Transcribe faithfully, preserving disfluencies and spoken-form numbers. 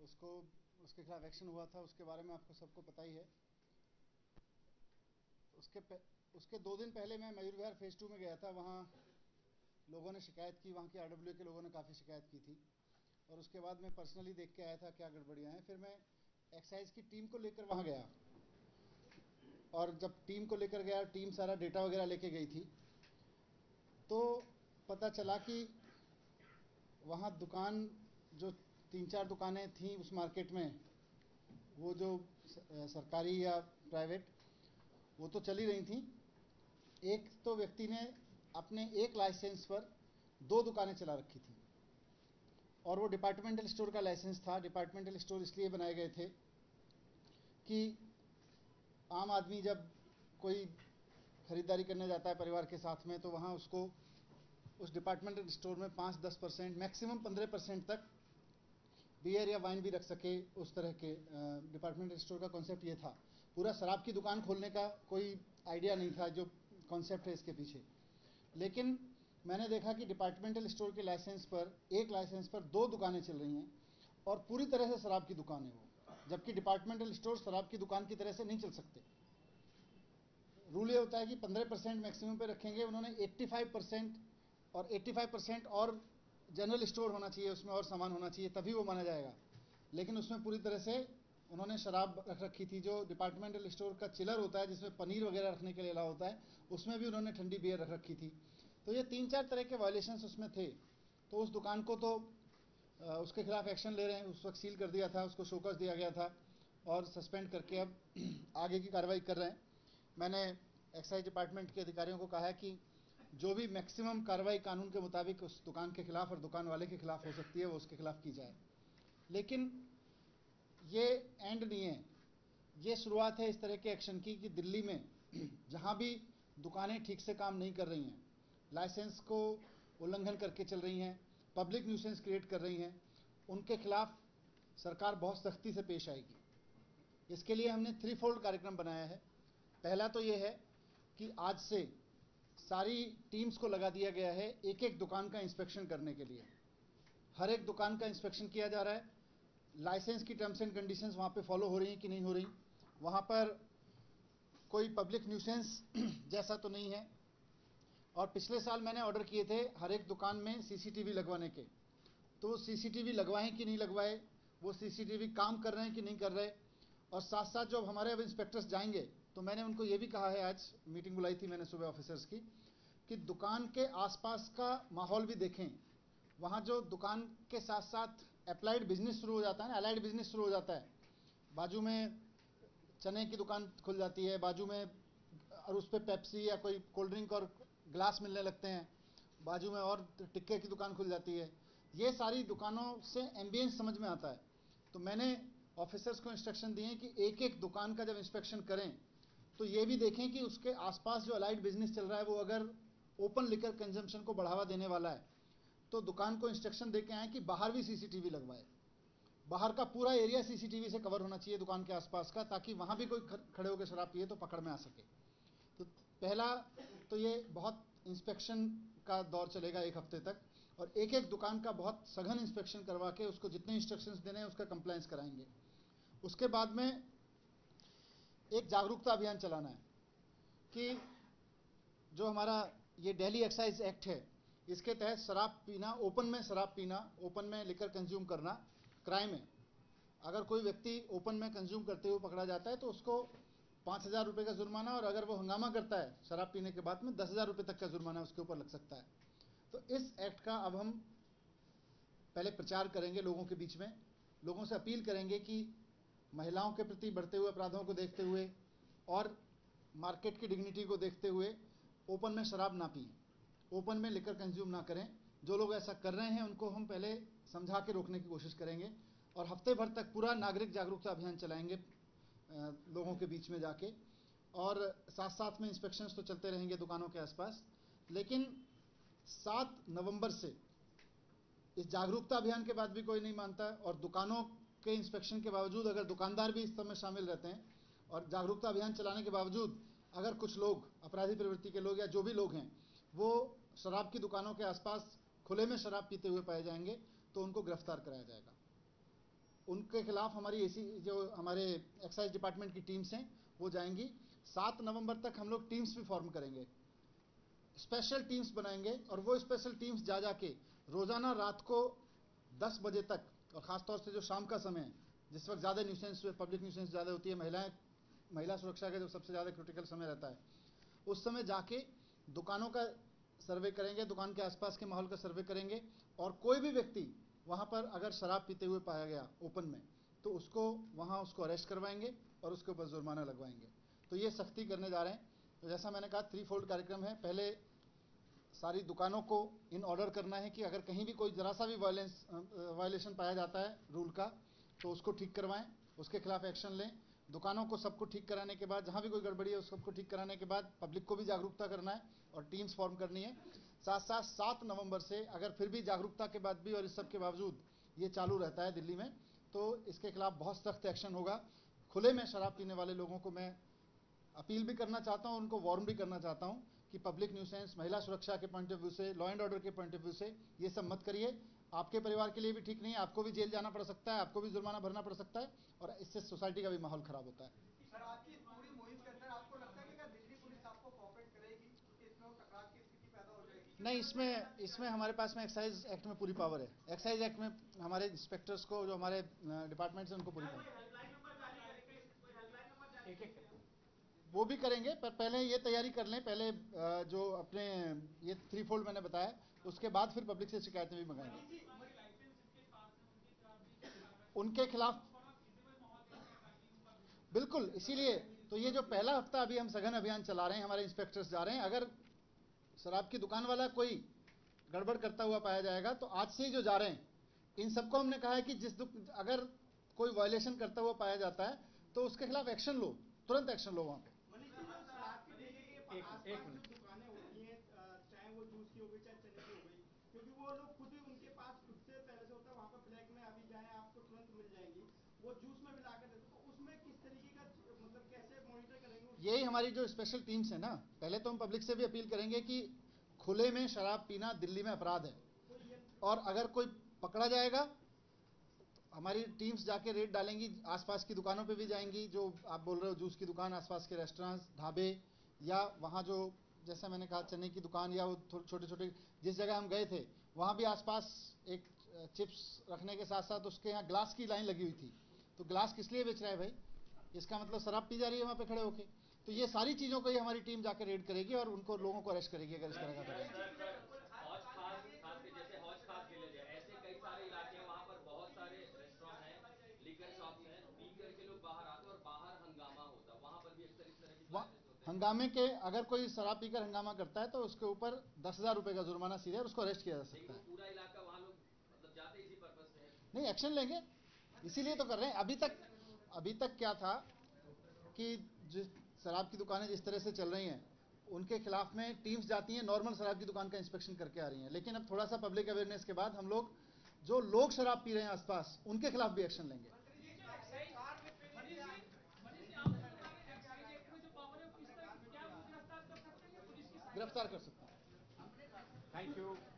उसको उसके खिलाफ एक्शन हुआ था, उसके बारे में आपको सबको पता ही है। उसके उसके दो दिन पहले मैं मयूर विहार फेज टू में गया था। वहाँ लोगों ने शिकायत की, वहाँ के आरडब्ल्यू के लोगों ने काफ़ी शिकायत की थी, और उसके बाद मैं पर्सनली देख के आया था क्या गड़बड़ियाँ हैं। फिर मैं एक्साइज की टीम को लेकर वहाँ गया, और जब टीम को लेकर गया, टीम सारा डेटा वगैरह लेके गई थी, तो पता चला कि वहाँ दुकान, जो तीन चार दुकानें थीं उस मार्केट में, वो जो सरकारी या प्राइवेट, वो तो चली रही थी। एक तो व्यक्ति ने अपने एक लाइसेंस पर दो दुकानें चला रखी थी, और वो डिपार्टमेंटल स्टोर का लाइसेंस था। डिपार्टमेंटल स्टोर इसलिए बनाए गए थे कि आम आदमी जब कोई खरीदारी करने जाता है परिवार के साथ में, तो वहाँ उसको उस डिपार्टमेंटल स्टोर में पाँच दस परसेंट मैक्सिमम पंद्रह परसेंट तक बियर या वाइन भी रख सके। उस तरह के डिपार्टमेंटल स्टोर का कॉन्सेप्ट ये था। पूरा शराब की दुकान खोलने का कोई आइडिया नहीं था जो कॉन्सेप्ट है इसके पीछे। लेकिन मैंने देखा कि डिपार्टमेंटल स्टोर के लाइसेंस पर, एक लाइसेंस पर दो दुकानें चल रही हैं, और पूरी तरह से शराब की दुकान है वो, जबकि डिपार्टमेंटल स्टोर शराब की दुकान की तरह से नहीं चल सकते। रूल ये होता है कि पंद्रह परसेंट मैक्सिमम पे रखेंगे, उन्होंने पचासी परसेंट और पचासी परसेंट और जनरल स्टोर होना चाहिए, उसमें और सामान होना चाहिए, तभी वो माना जाएगा। लेकिन उसमें पूरी तरह से उन्होंने शराब रख रखी थी। जो डिपार्टमेंटल स्टोर का चिलर होता है, जिसमें पनीर वगैरह रखने के लिए अलाउ होता है, उसमें भी उन्होंने ठंडी बियर रख रखी थी। तो ये तीन चार तरह के वायलेशंस उसमें थे। तो उस दुकान को तो उसके खिलाफ एक्शन ले रहे हैं। उस वक्त सील कर दिया था, उसको शोकस दिया गया था, और सस्पेंड करके अब आगे की कार्रवाई कर रहे हैं। मैंने एक्साइज डिपार्टमेंट के अधिकारियों को कहा है कि जो भी मैक्सिमम कार्रवाई कानून के मुताबिक उस दुकान के खिलाफ और दुकान वाले के खिलाफ हो सकती है, वो उसके खिलाफ की जाए। लेकिन ये एंड नहीं है, ये शुरुआत है इस तरह के एक्शन की कि दिल्ली में जहाँ भी दुकानें ठीक से काम नहीं कर रही हैं, लाइसेंस को उल्लंघन करके चल रही हैं, पब्लिक न्यूसेंस क्रिएट कर रही हैं, उनके खिलाफ सरकार बहुत सख्ती से पेश आएगी। इसके लिए हमने थ्री फोल्ड कार्यक्रम बनाया है। पहला तो ये है कि आज से सारी टीम्स को लगा दिया गया है एक एक दुकान का इंस्पेक्शन करने के लिए। हर एक दुकान का इंस्पेक्शन किया जा रहा है। लाइसेंस की टर्म्स एंड कंडीशंस वहाँ पे फॉलो हो रही हैं कि नहीं हो रही, वहाँ पर कोई पब्लिक न्यूसेंस जैसा तो नहीं है। और पिछले साल मैंने ऑर्डर किए थे हर एक दुकान में सीसीटीवी लगवाने के, तो सीसीटीवी लगवाएं कि नहीं लगवाए, वो सीसीटीवी काम कर रहे हैं कि नहीं कर रहे। और साथ साथ जब हमारे अब इंस्पेक्टर्स जाएंगे, तो मैंने उनको ये भी कहा है, आज मीटिंग बुलाई थी मैंने सुबह ऑफिसर्स की, कि दुकान के आसपास का माहौल भी देखें। वहाँ जो दुकान के साथ साथ अप्लाइड बिजनेस शुरू हो जाता है ना, अलाइड बिजनेस शुरू हो जाता है, बाजू में चने की दुकान खुल जाती है, बाजू में, और उस पर पेप्सी या कोई कोल्ड ड्रिंक और ग्लास मिलने लगते हैं, बाजू में और टिक्के की दुकान खुल जाती है। ये सारी दुकानों से एम्बियंस समझ में आता है। तो मैंने ऑफिसर्स को इंस्ट्रक्शन दिए कि एक एक दुकान का जब इंस्पेक्शन करें, तो ये भी देखें कि उसके आसपास जो अलाइड बिजनेस चल रहा है, वो अगर ओपन लिकर कंजम्पशन को बढ़ावा देने वाला है, तो दुकान को इंस्ट्रक्शन दे के आए कि बाहर भी सीसीटीवी लगवाए। बाहर का पूरा एरिया सीसीटीवी से कवर होना चाहिए दुकान के आसपास का, ताकि वहाँ भी कोई खड़े होकर शराब पिए तो पकड़ में आ सके। तो पहला तो ये बहुत इंस्पेक्शन का दौर चलेगा एक हफ्ते तक, और एक एक दुकान का बहुत सघन इंस्पेक्शन करवा के उसको जितने इंस्ट्रक्शंस देने हैं उसका कंप्लायंस कराएंगे। उसके बाद में एक जागरूकता अभियान चलाना है कि जो हमारा ये दिल्ली एक्साइज एक्ट है, इसके तहत शराब पीना, ओपन में शराब पीना, ओपन में लिकर कंज्यूम करना क्राइम है। अगर कोई व्यक्ति ओपन में कंज्यूम करते हुए पकड़ा जाता है तो उसको पाँच हज़ार रुपये का जुर्माना, और अगर वो हंगामा करता है शराब पीने के बाद में, दस हज़ार रुपये तक का जुर्माना उसके ऊपर लग सकता है। तो इस एक्ट का अब हम पहले प्रचार करेंगे लोगों के बीच में, लोगों से अपील करेंगे कि महिलाओं के प्रति बढ़ते हुए अपराधों को देखते हुए और मार्केट की डिग्निटी को देखते हुए ओपन में शराब ना पिएं, ओपन में लिकर कंज्यूम ना करें। जो लोग ऐसा कर रहे हैं उनको हम पहले समझा के रोकने की कोशिश करेंगे, और हफ्ते भर तक पूरा नागरिक जागरूकता अभियान चलाएंगे लोगों के बीच में जाके, और साथ साथ में इंस्पेक्शंस तो चलते रहेंगे दुकानों के आसपास। लेकिन सात नवंबर से इस जागरूकता अभियान के बाद भी कोई नहीं मानता, और दुकानों के इंस्पेक्शन के बावजूद अगर दुकानदार भी इस सब में शामिल रहते हैं, और जागरूकता अभियान चलाने के बावजूद अगर कुछ लोग, अपराधी प्रवृत्ति के लोग या जो भी लोग हैं, वो शराब की दुकानों के आसपास खुले में शराब पीते हुए पाए जाएंगे, तो उनको गिरफ्तार कराया जाएगा। उनके खिलाफ हमारी ऐसी जो हमारे एक्साइज डिपार्टमेंट की टीम्स हैं वो जाएंगी। सात नवंबर तक हम लोग टीम्स भी फॉर्म करेंगे, स्पेशल टीम्स बनाएंगे, और वो स्पेशल टीम्स जा जाके रोज़ाना रात को दस बजे तक, और ख़ासतौर से जो शाम का समय है जिस वक्त ज़्यादा न्यूसेंस पब्लिक न्यूसेंस ज़्यादा होती है, महिलाएं महिला सुरक्षा का जो सबसे ज़्यादा क्रिटिकल समय रहता है, उस समय जाके दुकानों का सर्वे करेंगे, दुकान के आसपास के माहौल का सर्वे करेंगे, और कोई भी व्यक्ति वहाँ पर अगर शराब पीते हुए पाया गया ओपन में तो उसको वहाँ उसको अरेस्ट करवाएंगे और उसके ऊपर जुर्माना लगवाएंगे। तो ये सख्ती करने जा रहे हैं। तो जैसा मैंने कहा, थ्री फोल्ड कार्यक्रम है। पहले सारी दुकानों को इन ऑर्डर करना है कि अगर कहीं भी कोई ज़रा सा भी वायलेंस वायलेशन पाया जाता है रूल का तो उसको ठीक करवाएं, उसके खिलाफ एक्शन लें। दुकानों को सबको ठीक कराने के बाद, जहाँ भी कोई गड़बड़ी है उस सबको ठीक कराने के बाद पब्लिक को भी जागरूकता करना है और टीम्स फॉर्म करनी है। साथ साथ सात नवंबर से अगर फिर भी जागरूकता के बाद भी और इस सब के बावजूद ये चालू रहता है दिल्ली में, तो इसके खिलाफ बहुत सख्त एक्शन होगा। खुले में शराब पीने वाले लोगों को मैं अपील भी करना चाहता हूं, उनको वार्न भी करना चाहता हूं कि पब्लिक न्यूसेंस, महिला सुरक्षा के पॉइंट ऑफ व्यू से, लॉ एंड ऑर्डर के पॉइंट ऑफ व्यू से ये सब मत करिए। आपके परिवार के लिए भी ठीक नहीं है, आपको भी जेल जाना पड़ सकता है, आपको भी जुर्माना भरना पड़ सकता है, और इससे सोसाइटी का भी माहौल खराब होता है। सर, आपकी पूरी मुहिम के अंदर आपको लगता है कि क्या दिल्ली पुलिस आपको कोऑपरेट करेगी, क्योंकि इसमें टकराव की स्थिति पैदा हो जाएगी? नहीं, इसमें इसमें हमारे पास में एक्साइज एक्ट में पूरी पावर है। एक्साइज एक्ट में हमारे इंस्पेक्टर्स को, जो हमारे डिपार्टमेंट से, उनको पूरी पावर, वो भी करेंगे। पर पहले ये तैयारी कर लें, पहले जो अपने ये थ्री फोल्ड मैंने बताया, उसके बाद फिर पब्लिक से शिकायतें भी मंगाएंगे उनके खिलाफ। बिल्कुल, इसीलिए तो ये जो पहला हफ्ता अभी हम सघन अभियान चला रहे हैं, हमारे इंस्पेक्टर्स जा रहे हैं। अगर शराब की दुकान वाला कोई गड़बड़ करता हुआ पाया जाएगा तो आज से ही जो जा रहे हैं, इन सबको हमने कहा है कि जिस अगर कोई वायलेशन करता हुआ पाया जाता है तो उसके खिलाफ एक्शन लो, तुरंत एक्शन लो वहाँ पे। एक एक मिनट, दुकानें होती हैं, चाहे वो जूस की हो गई चाहे चने की हो गई, क्योंकि वो लोग खुद ही, उनके पास खुद से पहले से होता है, वहाँ पर ब्लैक में अभी जाए आपको तुरंत मिल जाएंगी, वो जूस में मिला कर देते, तो उसमें किस तरीके का, मतलब कैसे मॉनिटर करेंगे? यही हमारी जो स्पेशल टीम्स है ना, पहले तो हम पब्लिक से भी अपील करेंगे कि खुले में शराब पीना दिल्ली में अपराध है, और अगर कोई पकड़ा जाएगा हमारी टीम्स जाके रेड डालेंगी, आसपास की दुकानों पे भी जाएंगी, जो आप बोल रहे हो जूस की दुकान, आसपास के रेस्टोरेंट्स, ढाबे, या वहाँ जो जैसा मैंने कहा चने की दुकान, या वो छोटे छोटे जिस जगह हम गए थे वहाँ भी आसपास एक चिप्स रखने के साथ साथ उसके यहाँ ग्लास की लाइन लगी हुई थी। तो ग्लास किस लिए बेच रहा है भाई? इसका मतलब शराब पी जा रही है वहाँ पे खड़े होके। तो ये सारी चीज़ों को ही हमारी टीम जाकर रेड करेगी और उनको लोगों को अरेस्ट करेगी अगर इस तरह का करेंगे। हंगामे के अगर कोई शराब पीकर हंगामा करता है तो उसके ऊपर दस हजार रुपए का जुर्माना सीधे, और उसको अरेस्ट किया जा सकता है। पूरा इलाका वहाँ लोग मतलब जाते इसी पर्पस से है। नहीं, एक्शन लेंगे, इसीलिए तो कर रहे हैं। अभी तक अभी तक क्या था कि जिस शराब की दुकानें जिस तरह से चल रही हैं उनके खिलाफ में टीम्स जाती हैं, नॉर्मल शराब की दुकान का इंस्पेक्शन करके आ रही हैं, लेकिन अब थोड़ा सा पब्लिक अवेयरनेस के बाद हम लोग जो लोग शराब पी रहे हैं आसपास उनके खिलाफ भी एक्शन लेंगे। गिरफ्तार कर सकते हैं। Thank you.